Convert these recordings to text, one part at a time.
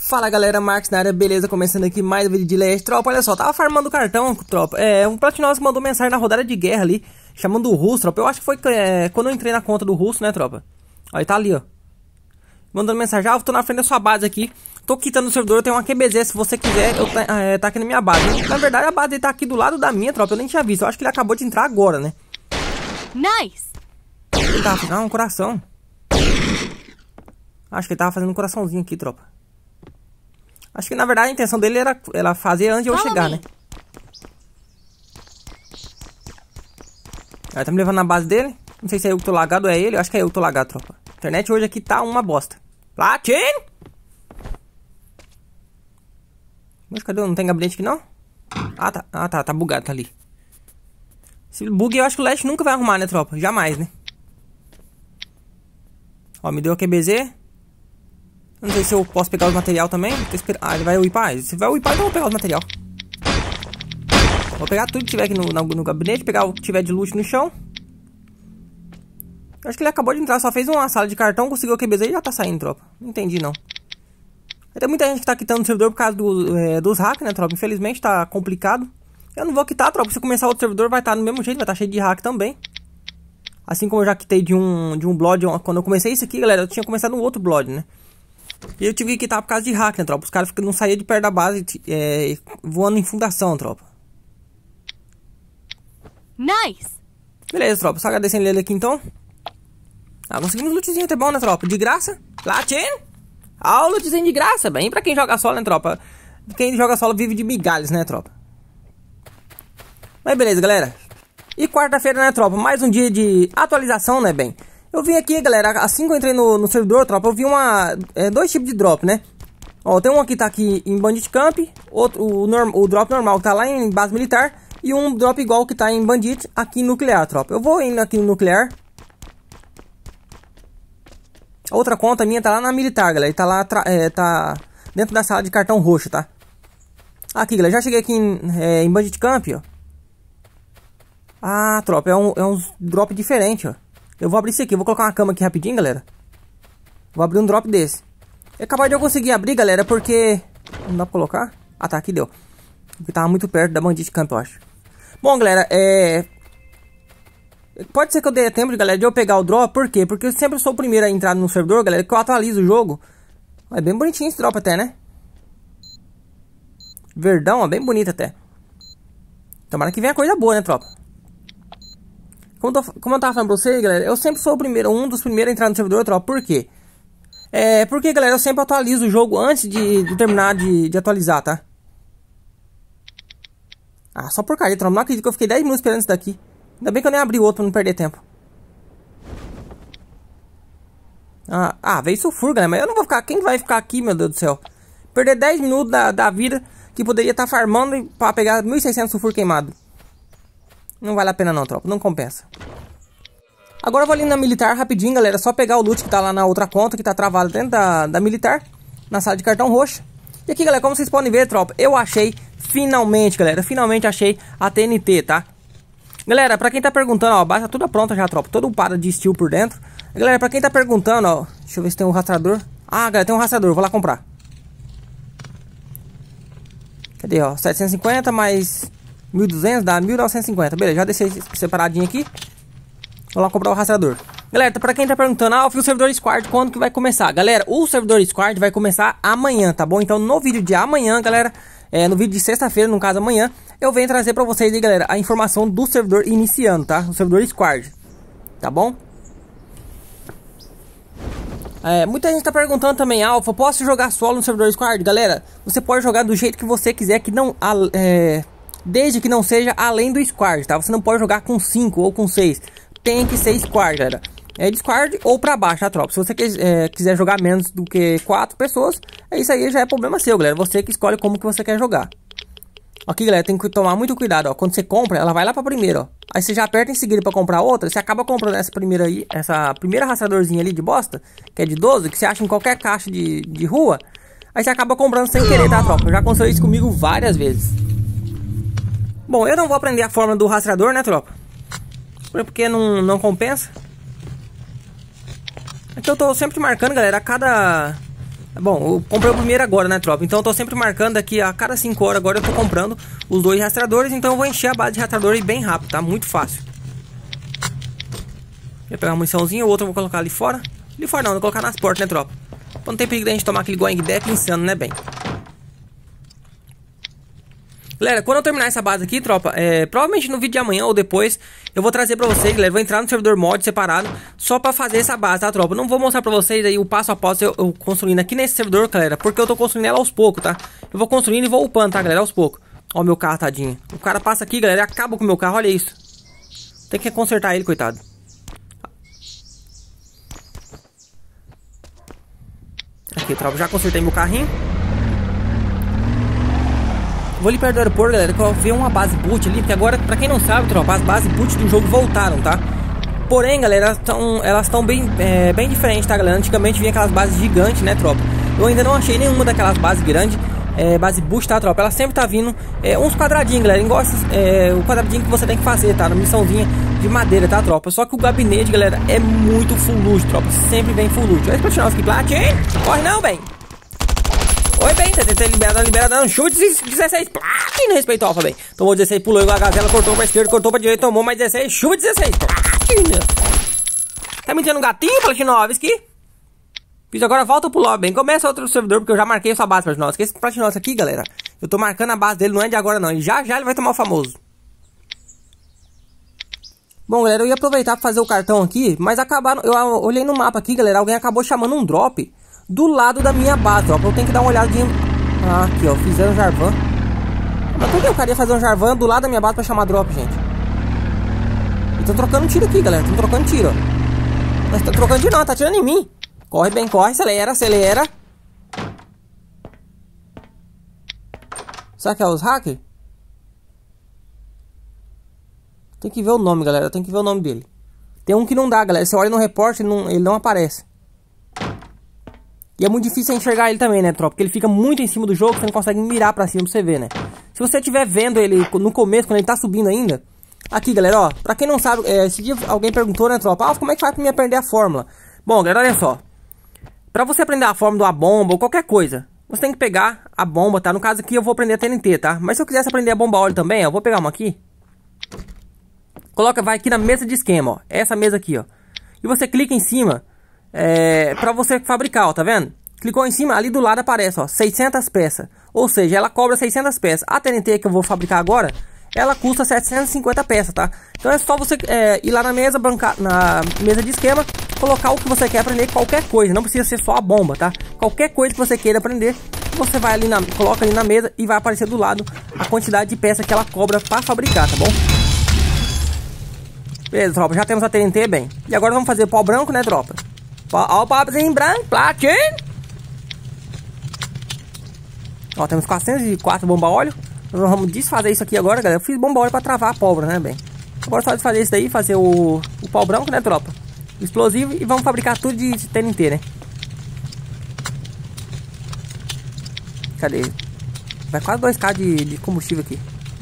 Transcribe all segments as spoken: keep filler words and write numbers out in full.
Fala galera, Marcos na área, beleza? Começando aqui mais um vídeo de Last. Tropa, olha só, tava farmando cartão, tropa. É, um platinoso mandou mensagem na rodada de guerra ali, chamando o Russo, tropa. Eu acho que foi é, quando eu entrei na conta do Russo, né, tropa? Ó, ele tá ali, ó. Mandando mensagem, ah, eu tô na frente da sua base aqui. Tô quitando o servidor, eu tenho uma Q B Z, se você quiser, eu tá, é, tá aqui na minha base. Na verdade, a base dele tá aqui do lado da minha, tropa. Eu nem tinha visto, eu acho que ele acabou de entrar agora, né? Nice! Ele tava fazendo ah, um coração. Acho que ele tava fazendo um coraçãozinho aqui, tropa. Acho que na verdade a intenção dele era, era fazer antes de eu Fala chegar, me. né? Aí tá me levando na base dele. Não sei se é eu que tô lagado ou é ele. Eu acho que é eu que tô lagado, tropa. A internet hoje aqui tá uma bosta. Latin! Mas cadê? Não tem gabinete aqui não? Ah tá, ah, tá, tá bugado, tá ali. Esse bug eu acho que o Last nunca vai arrumar, né, tropa? Jamais, né? Ó, me deu a Q B Z. Não sei se eu posso pegar os material também. Ah, ele vai upar. Se vai upar, então eu vou pegar os material. Vou pegar tudo que tiver aqui no, no, no gabinete. Pegar o que tiver de loot no chão. Eu acho que ele acabou de entrar. Só fez uma sala de cartão. Conseguiu a Q B Z e já tá saindo, tropa. Não entendi, não. Tem muita gente que tá quitando o servidor por causa do, é, dos hacks, né, tropa? Infelizmente tá complicado. Eu não vou quitar, tropa. Se começar outro servidor vai estar tá do mesmo jeito. Vai estar tá cheio de hack também. Assim como eu já quitei de um, de um Blood. Quando eu comecei isso aqui, galera, eu tinha começado um outro Blood, né? E eu tive que quitar por causa de hack, né, tropa? Os caras não saíam de perto da base, é, voando em fundação, tropa. Nice! Beleza, tropa. Só agradecendo ele aqui, então. Ah, conseguimos um lootzinho até bom, né, tropa? De graça. Latin! Ah, o lootzinho de graça, bem pra quem joga solo, né, tropa? Quem joga solo vive de migalhas, né, tropa? Mas beleza, galera. E quarta-feira, né, tropa? Mais um dia de atualização, né, bem? Eu vim aqui, galera, assim que eu entrei no, no servidor, tropa, eu vi uma, é, dois tipos de drop, né? Ó, tem um aqui que tá aqui em Bandit Camp, outro, o, norm, o drop normal que tá lá em base militar, e um drop igual que tá em Bandit aqui em nuclear, tropa. Eu vou indo aqui no nuclear. A outra conta minha tá lá na militar, galera, tá lá, é, tá dentro da sala de cartão roxo, tá? Aqui, galera, já cheguei aqui em, é, em Bandit Camp, ó. Ah, tropa, é um, é um drop diferente, ó. Eu vou abrir isso aqui, eu vou colocar uma cama aqui rapidinho, galera. Vou abrir um drop desse. É capaz de eu conseguir abrir, galera, porque... Não dá pra colocar? Ah, tá, aqui deu. Porque tava muito perto da Bandit Camp, eu acho. Bom, galera, é... Pode ser que eu dê tempo, galera, de eu pegar o drop. Por quê? Porque eu sempre sou o primeiro a entrar no servidor, galera, que eu atualizo o jogo. É bem bonitinho esse drop até, né? Verdão, ó, bem bonito até. Tomara que venha coisa boa, né, tropa? Como, tô, como eu tava falando pra vocês, galera, eu sempre sou o primeiro, um dos primeiros a entrar no servidor, tropa. Por quê? É, porque, galera, eu sempre atualizo o jogo antes de, de terminar de, de atualizar, tá? Ah, só porcaria, tropa. Não acredito que eu fiquei dez minutos esperando isso daqui. Ainda bem que eu nem abri o outro pra não perder tempo. Ah, ah, veio sulfur, galera, mas eu não vou ficar... Quem vai ficar aqui, meu Deus do céu? Perder dez minutos da, da vida que poderia estar tá farmando pra pegar mil e seiscentos sulfur queimado. Não vale a pena não, tropa. Não compensa. Agora eu vou ali na militar rapidinho, galera. Só pegar o loot que tá lá na outra conta, que tá travado dentro da, da militar. Na sala de cartão roxo. E aqui, galera, como vocês podem ver, tropa, eu achei, finalmente, galera, finalmente achei a T N T, tá? Galera, pra quem tá perguntando, ó, a base tá toda pronta já, tropa. Toda upada de steel por dentro. Galera, pra quem tá perguntando, ó, deixa eu ver se tem um rastrador. Ah, galera, tem um rastrador, vou lá comprar. Cadê, ó? setecentos e cinquenta mais... mil e duzentos dá mil novecentos e cinquenta. Beleza, já deixei separadinho aqui. Vou lá comprar o rastreador. Galera, pra quem tá perguntando, ah, o servidor Squad quando que vai começar? Galera, o servidor Squad vai começar amanhã, tá bom? Então no vídeo de amanhã, galera, é, no vídeo de sexta-feira, no caso amanhã, eu venho trazer pra vocês aí, galera, a informação do servidor iniciando, tá? O servidor Squad, tá bom? É, muita gente tá perguntando também, Alpha, posso jogar solo no servidor Squad? Galera, você pode jogar do jeito que você quiser, que não... É... Desde que não seja além do squad, tá? Você não pode jogar com cinco ou com seis. Tem que ser squad, galera. É de squad ou pra baixo, tá, tropa? Se você quis, é, quiser jogar menos do que quatro pessoas, é isso aí, já é problema seu, galera. Você que escolhe como que você quer jogar. Aqui, galera, tem que tomar muito cuidado, ó. Quando você compra, ela vai lá pra primeira, ó. Aí você já aperta em seguida pra comprar outra. Você acaba comprando essa primeira aí, essa primeira rastreadorzinha ali de bosta, que é de doze, que você acha em qualquer caixa de, de rua. Aí você acaba comprando sem querer, tá, tropa? Já aconteceu isso comigo várias vezes. Bom, eu não vou aprender a fórmula do rastreador, né, tropa? Porque não, não compensa. Aqui eu tô sempre marcando, galera, a cada Bom, eu comprei o primeiro agora, né, tropa? Então eu tô sempre marcando aqui a cada cinco horas. Agora eu tô comprando os dois rastreadores. Então eu vou encher a base de rastreador aí bem rápido, tá? Muito fácil. Vou pegar uma muniçãozinha, o outro eu vou colocar ali fora. Ali fora não, vou colocar nas portas, né, tropa? Pra não ter perigo da gente tomar aquele going death insano, né, bem? Galera, quando eu terminar essa base aqui, tropa, é, provavelmente no vídeo de amanhã ou depois, eu vou trazer pra vocês, galera, vou entrar no servidor mod separado, só pra fazer essa base, tá, tropa? Não vou mostrar pra vocês aí o passo a passo eu, eu construindo aqui nesse servidor, galera, porque eu tô construindo ela aos poucos, tá? Eu vou construindo e vou upando, tá, galera, aos poucos. Ó o meu carro, tadinho. O cara passa aqui, galera, e acaba com o meu carro, olha isso. Tem que consertar ele, coitado. Aqui, tropa, já consertei meu carrinho. Vou ali perto do aeroporto, galera, que eu vi uma base boot ali, porque agora, pra quem não sabe, tropa, as bases boot do jogo voltaram, tá? Porém, galera, tão, elas estão bem, é, bem diferentes, tá, galera? Antigamente vinha aquelas bases gigantes, né, tropa? Eu ainda não achei nenhuma daquelas bases grandes, é, base boot, tá, tropa? Ela sempre tá vindo é, uns quadradinhos, galera, igual é, o quadradinho que você tem que fazer, tá? Na missãozinha de madeira, tá, tropa? Só que o gabinete, galera, é muito full loot, tropa. Sempre vem full loot. Olha esse continuar aqui, platin! Corre não, bem! Oi, bem, tá tentando liberar, liberar, dando chute, dezesseis, platin, respeito alfa, bem. Tomou dezesseis, pulou igual a gazela, cortou pra esquerda, cortou pra direita, tomou mais dezesseis, chuva dezesseis, platin. Tá me dando um gatinho, Platinovski? Fiz agora, volta pro lobby, bem. Começa outro servidor, porque eu já marquei essa base, Platinovski. Esse Platinovski aqui, galera, eu tô marcando a base dele, não é de agora não, e já já ele vai tomar o famoso. Bom, galera, eu ia aproveitar pra fazer o cartão aqui, mas acabaram, eu olhei no mapa aqui, galera, alguém acabou chamando um drop do lado da minha base, ó. Eu tenho que dar uma olhadinha. Ah, aqui, ó. Fizeram um Jarvan. Mas por que o cara ia fazer um Jarvan do lado da minha base pra chamar drop, gente? Estão trocando tiro aqui, galera. Estão trocando tiro, ó. Mas estão trocando tiro não, tá atirando em mim. Corre bem, corre. Acelera, acelera. Será que é os hackers? Tem que ver o nome, galera. Tem que ver o nome dele. Tem um que não dá, galera. Você olha no repórter, ele não, ele não aparece. E é muito difícil enxergar ele também, né, tropa? Porque ele fica muito em cima do jogo, você não consegue mirar pra cima pra você ver, né? Se você estiver vendo ele no começo, quando ele tá subindo ainda... Aqui, galera, ó. Pra quem não sabe, é, esse dia alguém perguntou, né, tropa? Ah, como é que faz pra mim aprender a fórmula? Bom, galera, olha só. Pra você aprender a fórmula de uma bomba ou qualquer coisa, você tem que pegar a bomba, tá? No caso aqui eu vou aprender a T N T, tá? Mas se eu quisesse aprender a bomba óleo também, ó, eu vou pegar uma aqui. Coloca, vai aqui na mesa de esquema, ó. Essa mesa aqui, ó. E você clica em cima... É, pra você fabricar, ó, tá vendo? Clicou em cima, ali do lado aparece, ó, seiscentas peças. Ou seja, ela cobra seiscentas peças. A T N T que eu vou fabricar agora, ela custa setecentas e cinquenta peças, tá? Então é só você é, ir lá na mesa, bancar, na mesa de esquema, colocar o que você quer aprender, qualquer coisa. Não precisa ser só a bomba, tá? Qualquer coisa que você queira aprender, você vai ali na, coloca ali na mesa e vai aparecer do lado a quantidade de peças que ela cobra pra fabricar, tá bom? Beleza, tropa, já temos a T N T, bem. E agora vamos fazer pau branco, né, tropa? Ó o pauzinho branco, platin. Ó, temos quatrocentos e quatro bomba óleo. Nós vamos desfazer isso aqui agora, galera. Eu fiz bomba óleo pra travar a pólvora, né, bem? Agora só desfazer isso daí, fazer o, o pau branco, né, tropa? O explosivo e vamos fabricar tudo de T N T, né? Cadê? Vai quase dois K de, de combustível aqui.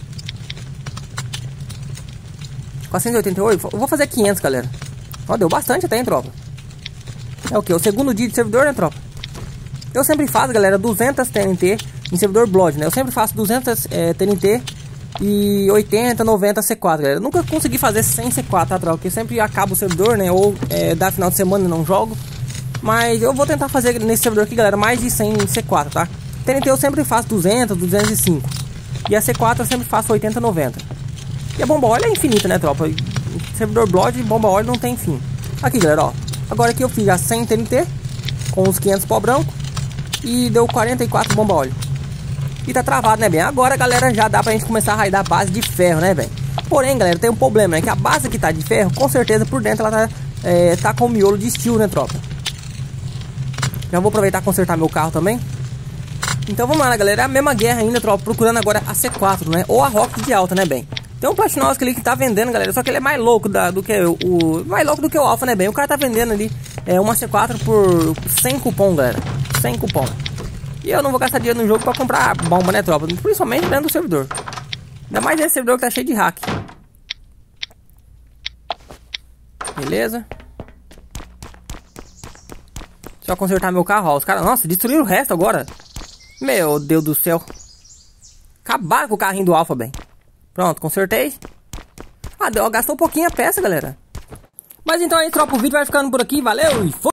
quatrocentos e oitenta e oito. Eu vou fazer quinhentos, galera. Ó, deu bastante até, hein, tropa? É o que? O segundo dia de servidor, né, tropa? Eu sempre faço, galera, duzentas T N T em servidor Blood, né? Eu sempre faço duzentas é, T N T e oitenta, noventa C quatro, galera. Eu nunca consegui fazer cem C quatro, tá, tropa? Porque sempre acaba o servidor, né? Ou é, dá final de semana e não jogo. Mas eu vou tentar fazer nesse servidor aqui, galera, mais de cem C quatro, tá? T N T eu sempre faço duzentas, duzentos e cinco. E a C quatro eu sempre faço oitenta, noventa. E a bomba óleo é infinita, né, tropa? Servidor Blood e bomba óleo não tem fim. Aqui, galera, ó. Agora aqui eu fiz já cem T N T com os quinhentos pó branco e deu quarenta e quatro bomba óleo. E tá travado, né, bem? Agora, galera, já dá pra gente começar a raidar a base de ferro, né, bem? Porém, galera, tem um problema, né? Que a base que tá de ferro, com certeza por dentro ela tá, é, tá com miolo de steel, né, tropa? Já vou aproveitar e consertar meu carro também. Então vamos lá, galera. É a mesma guerra ainda, tropa. Procurando agora a C quatro, né? Ou a Rocket de alta, né, bem? Tem um Platinovski ali que tá vendendo, galera. Só que ele é mais louco da, do que o, o... Mais louco do que o Alpha, né, bem? O cara tá vendendo ali é, uma C quatro por cem cupom, galera. cem cupom. E eu não vou gastar dinheiro no jogo pra comprar bomba, né, tropa? Principalmente dentro do servidor. Ainda mais esse servidor que tá cheio de hack. Beleza. Deixa eu consertar meu carro, ó. Os caras, nossa, destruíram o resto agora. Meu Deus do céu. Acabaram com o carrinho do Alpha, bem. Pronto, consertei. Ah, deu, gastou um pouquinho a peça, galera. Mas então aí, tropa, o vídeo vai ficando por aqui. Valeu e foi!